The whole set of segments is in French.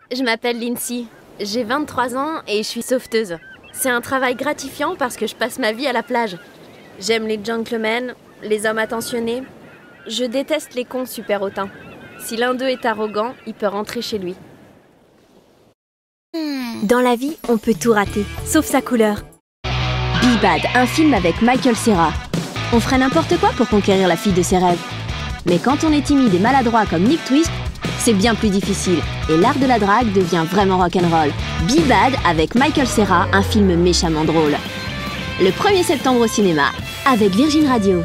Je m'appelle Lindsay, j'ai 23 ans et je suis sauveteuse. C'est un travail gratifiant parce que je passe ma vie à la plage. J'aime les gentlemen, les hommes attentionnés. Je déteste les cons super hautains. Si l'un d'eux est arrogant, il peut rentrer chez lui. Dans la vie, on peut tout rater, sauf sa couleur. Be Bad, un film avec Michael Cera. On ferait n'importe quoi pour conquérir la fille de ses rêves. Mais quand on est timide et maladroit comme Nick Twist, c'est bien plus difficile. Et l'art de la drague devient vraiment rock'n'roll. Be Bad avec Michael Cera, un film méchamment drôle. Le 1er septembre au cinéma, avec Virgin Radio.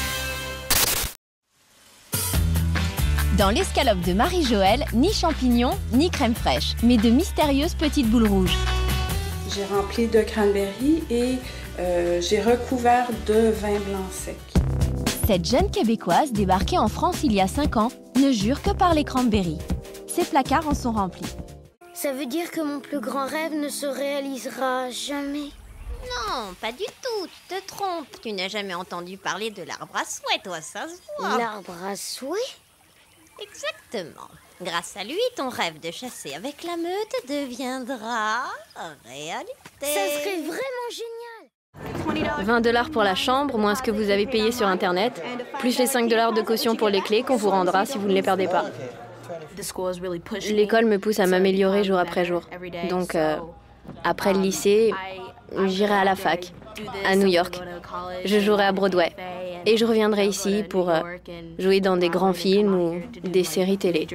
Dans l'escalope de Marie-Joëlle, ni champignons, ni crème fraîche, mais de mystérieuses petites boules rouges. J'ai rempli de cranberry et j'ai recouvert de vin blanc sec. Cette jeune Québécoise, débarquée en France il y a 5 ans, ne jure que par les cranberries. Ses placards en sont remplis. Ça veut dire que mon plus grand rêve ne se réalisera jamais? Non, pas du tout, tu te trompes. Tu n'as jamais entendu parler de l'arbre à souhait, toi, ça se voit. L'arbre à souhait? Exactement. Grâce à lui, ton rêve de chasser avec la meute deviendra réalité. Ça serait vraiment génial. 20 $ pour la chambre, moins ce que vous avez payé sur Internet, plus les 5 $ de caution pour les clés qu'on vous rendra si vous ne les perdez pas. L'école me pousse à m'améliorer jour après jour. Donc, après le lycée, j'irai à la fac, à New York. Je jouerai à Broadway. Et je reviendrai ici pour jouer dans des grands films ou des séries télé.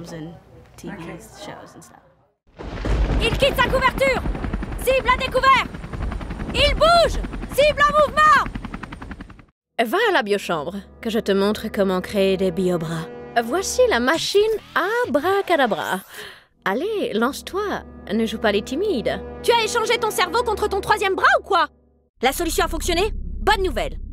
Il quitte sa couverture! Cible à découvert! Il bouge! Cible en mouvement! Va à la biochambre, que je te montre comment créer des biobras. Voici la machine Abracadabra. Allez, lance-toi, ne joue pas les timides. Tu as échangé ton cerveau contre ton 3e bras ou quoi? La solution a fonctionné? Bonne nouvelle!